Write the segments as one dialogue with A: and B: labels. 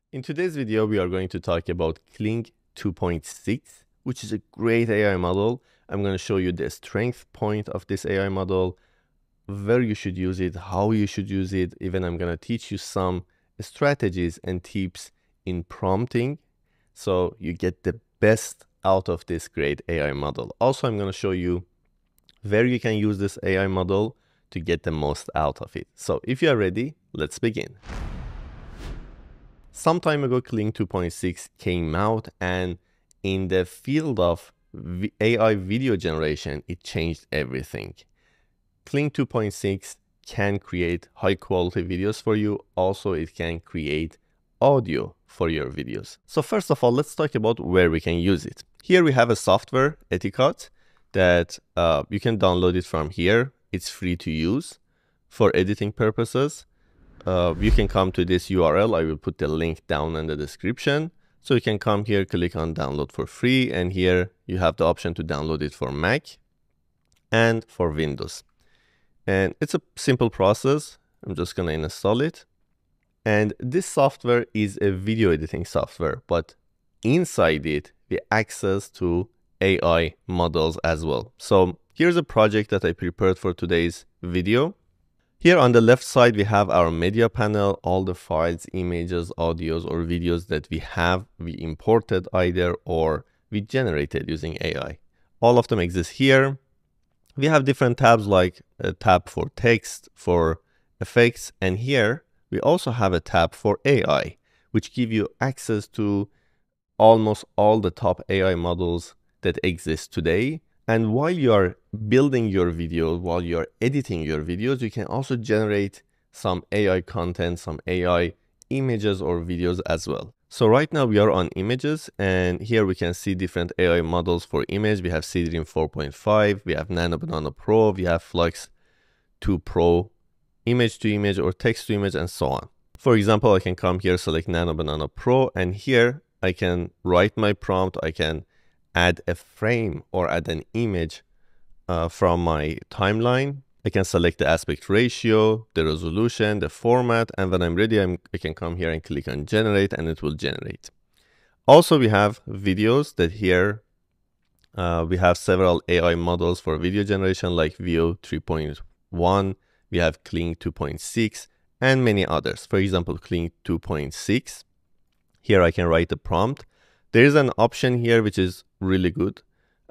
A: In today's video, we are going to talk about Kling 2.6, which is a great AI model. I'm going to show you the strength point of this AI model, where you should use it, how you should use it. Even I'm going to teach you some strategies and tips in prompting so you get the best out of this great AI model. Also, I'm going to show you where you can use this AI model to get the most out of it. So if you are ready, let's begin. Some time ago, Kling 2.6 came out, and in the field of AI video generation, it changed everything. Kling 2.6 can create high quality videos for you. Also, it can create audio for your videos. So first of all, let's talk about where we can use it. Here we have a software, Etiquette, that you can download it from here. It's free to use for editing purposes. You can come to this URL. I will put the link down in the description. So you can come here, click on download for free. And here you have the option to download it for Mac and for Windows. And it's a simple process. I'm just going to install it. And this software is a video editing software, but inside it, we access to AI models as well. So here's a project that I prepared for today's video. Here on the left side, we have our media panel, all the files, images, audios, or videos that we imported either or we generated using AI. All of them exist here. We have different tabs like a tab for text, for effects, and here we also have a tab for AI, which give you access to almost all the top AI models that exist today. And while you are building your videos, while you're editing your videos, you can also generate some AI content, some AI images or videos as well. So right now we are on images, and here we can see different AI models for image. We have Seedream 4.5, we have Nano Banana Pro, we have Flux 2 Pro, image to image or text to image, and so on. For example, I can come here, select Nano Banana Pro, and here I can write my prompt. I can add a frame or add an image from my timeline. I can select the aspect ratio, the resolution, the format, and when I'm ready, I can come here and click on generate, and it will generate. Also, we have videos that here we have several AI models for video generation like Veo 3.1, we have Kling 2.6, and many others. For example, Kling 2.6, here I can write a prompt. There is an option here which is really good.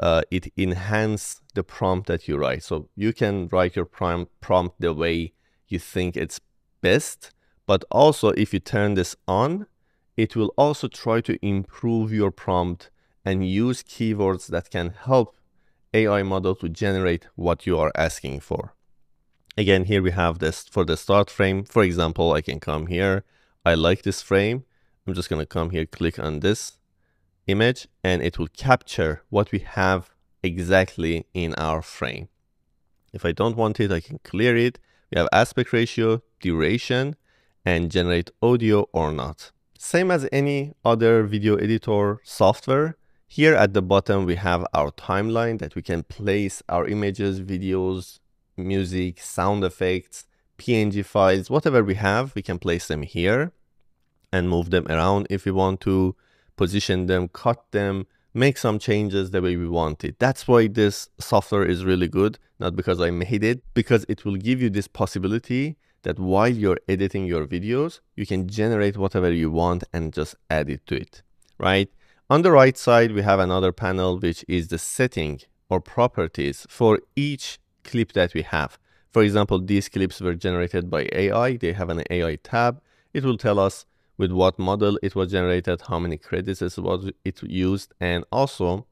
A: It enhances the prompt that you write. So you can write your prompt the way you think it's best. But also if you turn this on, it will also try to improve your prompt and use keywords that can help AI model to generate what you are asking for. Again, here we have this for the start frame. For example, I can come here. I like this frame. I'm just going to come here, click on this image, and it will capture what we have exactly in our frame. If I don't want it, I can clear it. We have aspect ratio, duration, and generate audio or not. Same as any other video editor software. Here at the bottom, we have our timeline that we can place our images, videos, music, sound effects, PNG files, whatever we have, we can place them here and move them around if we want to, position them, cut them, make some changes the way we want it. That's why this software is really good, not because I made it, because it will give you this possibility that while you're editing your videos, you can generate whatever you want and just add it to it, right? On the right side, we have another panel, which is the setting or properties for each clip that we have. For example, these clips were generated by AI. They have an AI tab. It will tell us with what model it was generated, how many credits it used, and also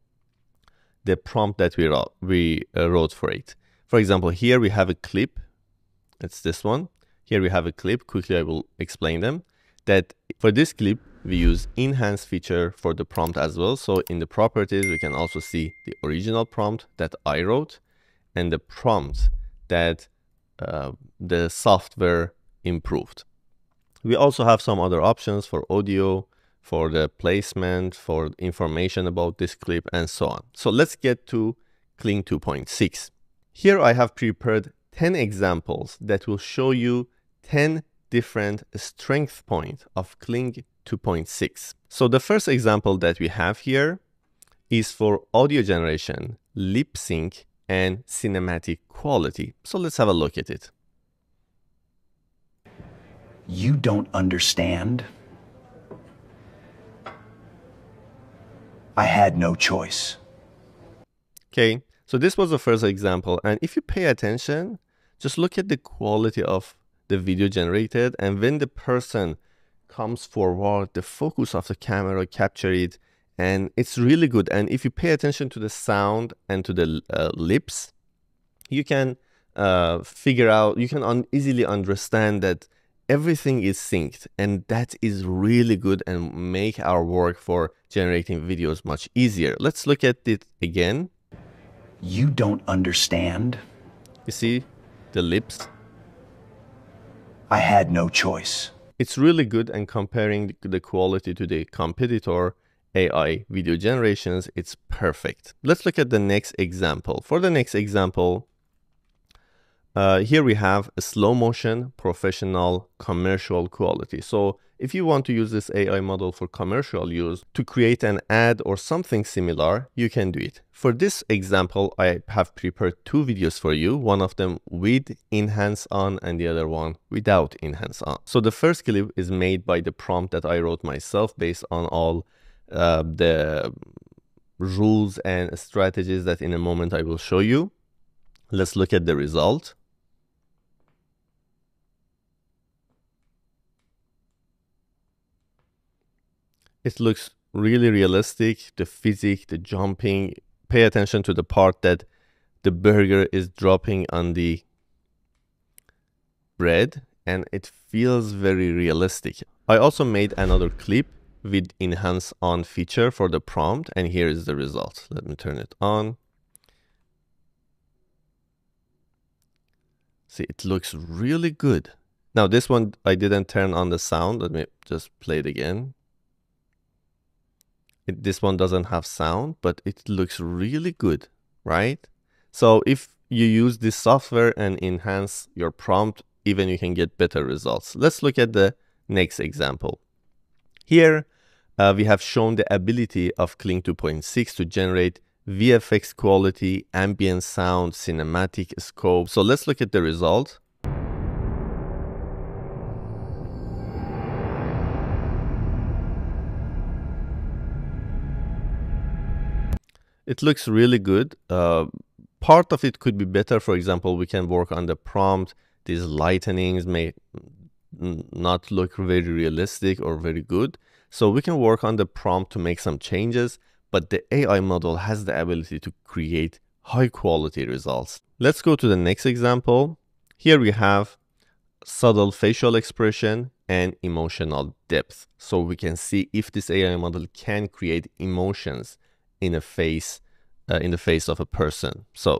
A: the prompt that we wrote for it. For example, here we have a clip. It's this one. Here we have a clip. Quickly, I will explain them. That for this clip, we use enhance feature for the prompt as well. So in the properties, we can also see the original prompt that I wrote and the prompt that the software improved. We also have some other options for audio, for the placement, for information about this clip, and so on. So let's get to Kling 2.6. Here I have prepared 10 examples that will show you 10 different strength point of Kling 2.6. So the first example that we have here is for audio generation, lip sync, and cinematic quality. So let's have a look at it.
B: You don't understand. I had no choice.
A: Okay, so this was the first example, and if you pay attention, just look at the quality of the video generated, and when the person comes forward, the focus of the camera capture it, and it's really good. And if you pay attention to the sound and to the lips, you can figure out, you can easily understand that everything is synced, and that is really good and make our work for generating videos much easier. Let's look at it again.
B: You don't understand.
A: You see the lips?
B: I had no choice.
A: It's really good, and comparing the quality to the competitor AI video generations, it's perfect. Let's look at the next example. For the next example, here we have a slow motion, professional, commercial quality. So if you want to use this AI model for commercial use to create an ad or something similar, you can do it. For this example, I have prepared two videos for you, one of them with enhance on and the other one without enhance on. So the first clip is made by the prompt that I wrote myself based on all the rules and strategies that in a moment I will show you. Let's look at the result. It looks really realistic, the physics, the jumping. Pay attention to the part that the burger is dropping on the bread, and it feels very realistic. I also made another clip with enhance on feature for the prompt, and here is the result. Let me turn it on. See, it looks really good. Now this one, I didn't turn on the sound. Let me just play it again. This one doesn't have sound, but it looks really good, right? So if you use this software and enhance your prompt, even you can get better results. Let's look at the next example. Here, we have shown the ability of Kling 2.6 to generate VFX quality, ambient sound, cinematic scope. So let's look at the result. It looks really good. Part of it could be better. For example, we can work on the prompt. These lightenings may not look very realistic or very good. So we can work on the prompt to make some changes, but the AI model has the ability to create high quality results. Let's go to the next example. Here we have subtle facial expression and emotional depth. So we can see if this AI model can create emotions in the face of a person. So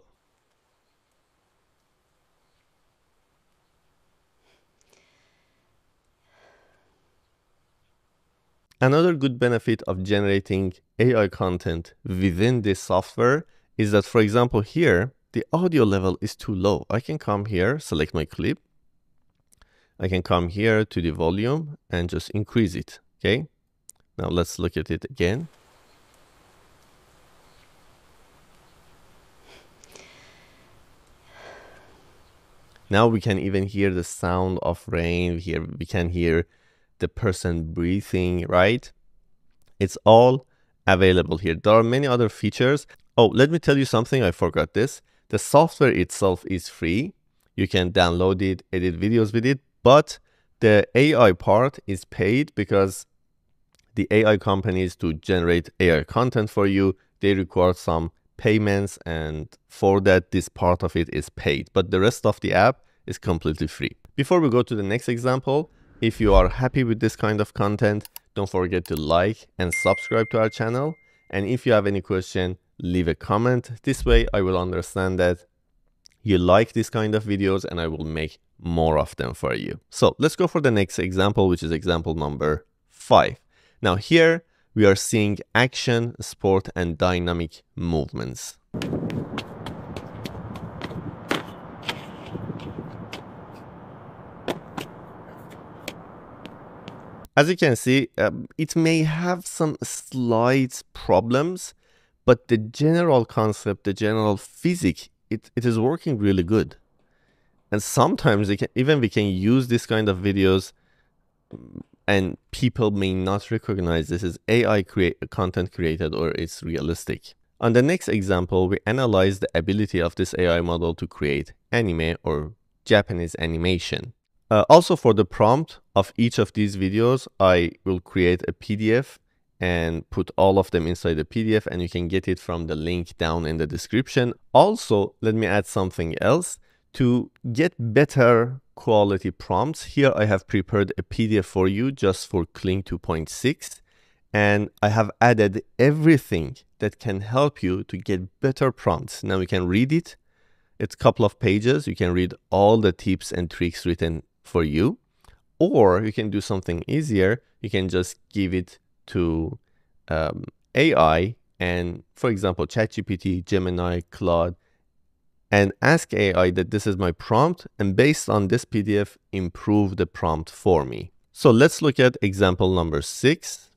A: another good benefit of generating AI content within this software is that, for example, here the audio level is too low. I can come here, select my clip. I can come here to the volume and just increase it. Okay. Now let's look at it again. Now we can even hear the sound of rain. Here we can hear the person breathing, right? It's all available here. There are many other features. Oh, let me tell you something. I forgot this. The software itself is free. You can download it, edit videos with it, but the AI part is paid because the AI companies, to generate AI content for you, they require some payments, and for that this part of it is paid, but the rest of the app is completely free. Before we go to the next example, if you are happy with this kind of content, don't forget to like and subscribe to our channel, and if you have any question, leave a comment. This way I will understand that you like this kind of videos and I will make more of them for you. So let's go for the next example, which is example number 5. Now here we are seeing action, sport, and dynamic movements. As you can see, it may have some slight problems, but the general concept, the general physics, it is working really good. And sometimes we can use this kind of videos and people may not recognize this is AI content created or it's realistic. On the next example, we analyze the ability of this AI model to create anime or Japanese animation. Also for the prompt of each of these videos, I will create a PDF and put all of them inside the PDF, and you can get it from the link down in the description. Also, let me add something else. To get better quality prompts, here I have prepared a PDF for you just for Kling 2.6, and I have added everything that can help you to get better prompts. Now you can read it. It's a couple of pages. You can read all the tips and tricks written for you, or you can do something easier. You can just give it to AI and, for example, ChatGPT, Gemini, Claude, and ask AI that this is my prompt, and based on this PDF, improve the prompt for me. So let's look at example number 6.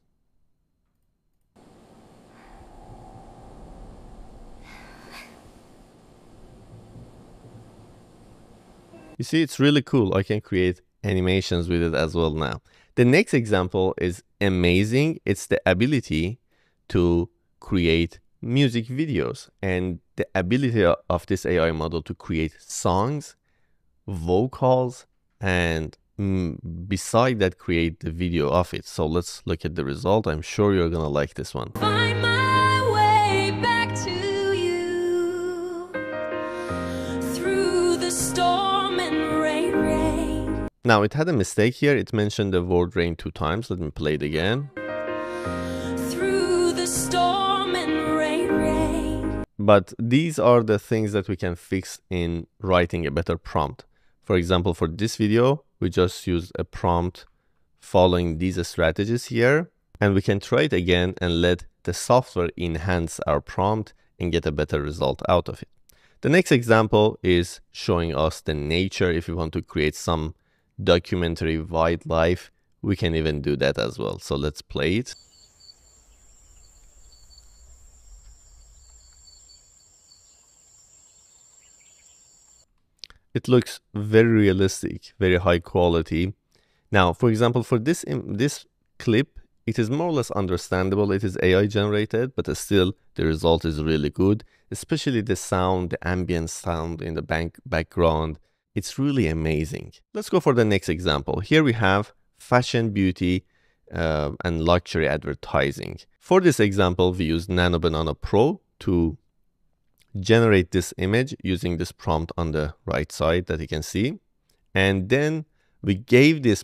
A: You see, it's really cool. I can create animations with it as well now. The next example is amazing. It's the ability to create music videos and the ability of this AI model to create songs, vocals, and beside that, create the video of it. So let's look at the result. I'm sure you're gonna like this one.
C: Find my way back to you through the storm and rain.
A: Now it had a mistake here. It mentioned the word rain 2 times. Let me play it again.
C: Through the storm and rain.
A: But these are the things that we can fix in writing a better prompt. For example, for this video, we just used a prompt following these strategies here, and we can try it again and let the software enhance our prompt and get a better result out of it. The next example is showing us the nature. If we want to create some documentary wildlife, we can even do that as well. So let's play it. It looks very realistic, very high quality. Now, for example, for this clip, it is more or less understandable. It is AI generated, but still the result is really good, especially the sound, the ambient sound in the background. It's really amazing. Let's go for the next example. Here we have fashion, beauty, and luxury advertising. For this example, we use Nano Banana Pro to generate this image using this prompt on the right side that you can see. And then we gave this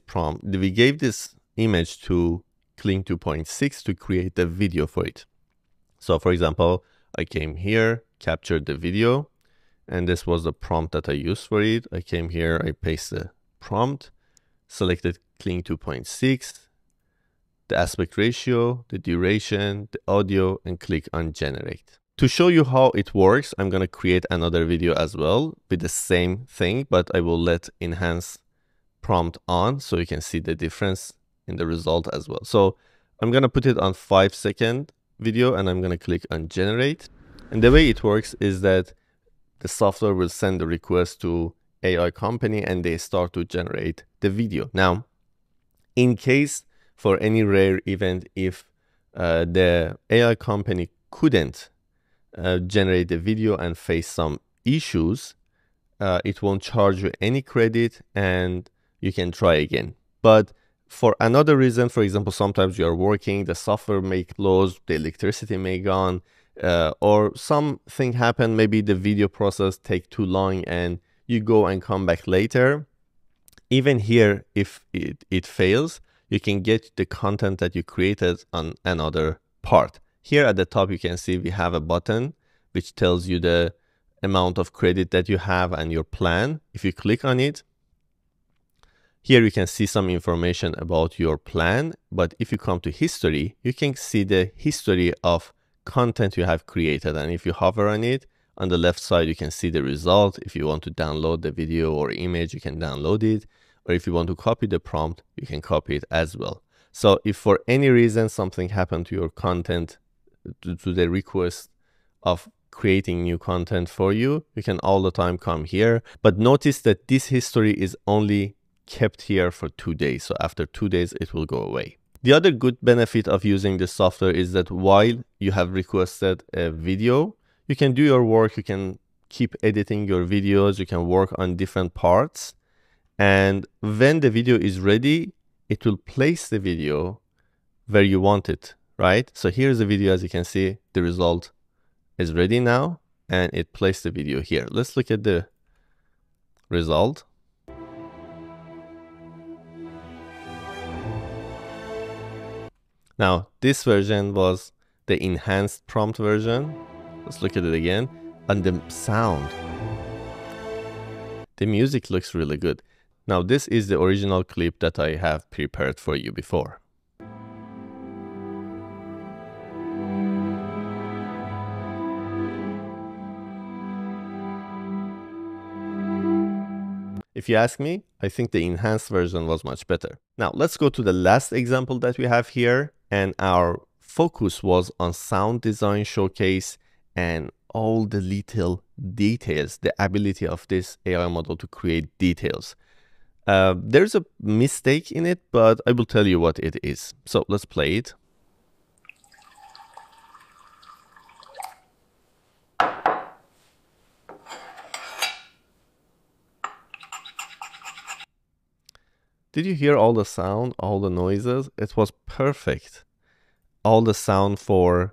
A: image to Kling 2.6 to create the video for it. So for example, I came here, captured the video, and this was the prompt that I used for it. I came here, I pasted the prompt, selected Kling 2.6, the aspect ratio, the duration, the audio, and click on generate. To show you how it works, I'm going to create another video as well with the same thing, but I will let enhance prompt on so you can see the difference in the result as well. So I'm going to put it on 5-second video and I'm going to click on generate. And the way it works is that the software will send a request to AI company and they start to generate the video. Now, in case for any rare event, if the AI company couldn't generate the video and face some issues, it won't charge you any credit and you can try again. But for another reason, for example, sometimes you are working, the software may close, the electricity may gone, or something happen, maybe the video process take too long and you go and come back later. Even here, if it fails, you can get the content that you created on another part. Here at the top, you can see we have a button which tells you the amount of credit that you have and your plan. If you click on it, here you can see some information about your plan. But if you come to history, you can see the history of content you have created. And if you hover on it, on the left side, you can see the result. If you want to download the video or image, you can download it. Or if you want to copy the prompt, you can copy it as well. So if for any reason something happened to your content, to the request of creating new content for you, you can all the time come here. But notice that this history is only kept here for 2 days. So after 2 days, it will go away. The other good benefit of using this software is that while you have requested a video, you can do your work, you can keep editing your videos, you can work on different parts. And when the video is ready, it will place the video where you want it, right? So here's the video. As you can see, the result is ready now, and it placed the video here. Let's look at the result. Now, this version was the enhanced prompt version. Let's look at it again. And the sound, the music looks really good. Now, this is the original clip that I have prepared for you before. If you ask me, I think the enhanced version was much better. Now, let's go to the last example that we have here. And our focus was on sound design showcase and all the little details, the ability of this AI model to create details. There's a mistake in it, but I will tell you what it is. So let's play it. Did you hear all the sound, all the noises? It was perfect. All the sound for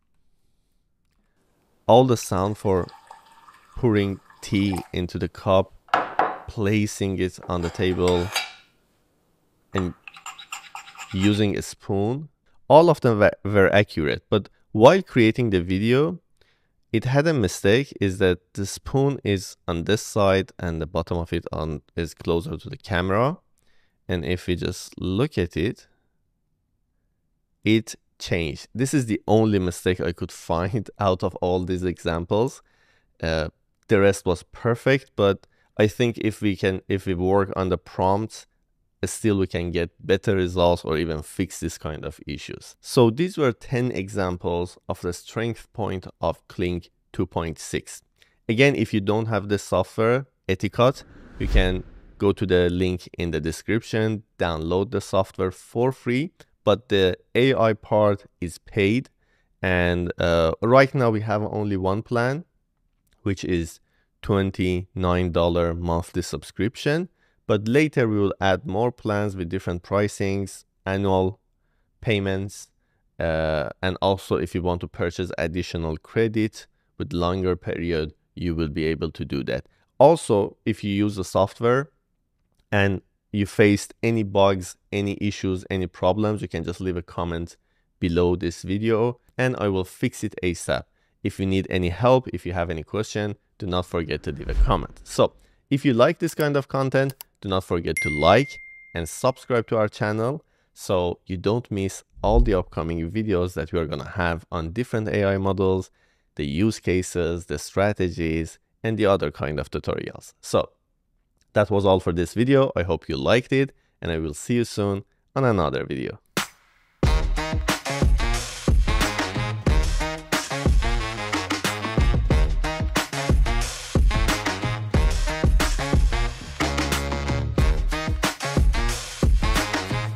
A: pouring tea into the cup, placing it on the table, and using a spoon. All of them were accurate. But while creating the video, it had a mistake, is that the spoon is on this side and the bottom of it is closer to the camera. And if we just look at it, it changed. This is the only mistake I could find out of all these examples. The rest was perfect, but I think if we work on the prompts, still we can get better results or even fix this kind of issues. So these were 10 examples of the strength point of Kling 2.6. Again, if you don't have this software, Eticut, you can go to the link in the description, download the software for free, but the AI part is paid. And right now we have only one plan, which is $29 monthly subscription. But later we will add more plans with different pricings, annual payments, and also if you want to purchase additional credit with longer period, you will be able to do that. Also, if you use the software and you faced any bugs, any issues, any problems, you can just leave a comment below this video and I will fix it ASAP. If you need any help, if you have any question, do not forget to leave a comment. So if you like this kind of content, do not forget to like and subscribe to our channel so you don't miss all the upcoming videos that we are going to have on different AI models, the use cases, the strategies, and the other kind of tutorials. So that was all for this video. I hope you liked it, and I will see you soon on another video.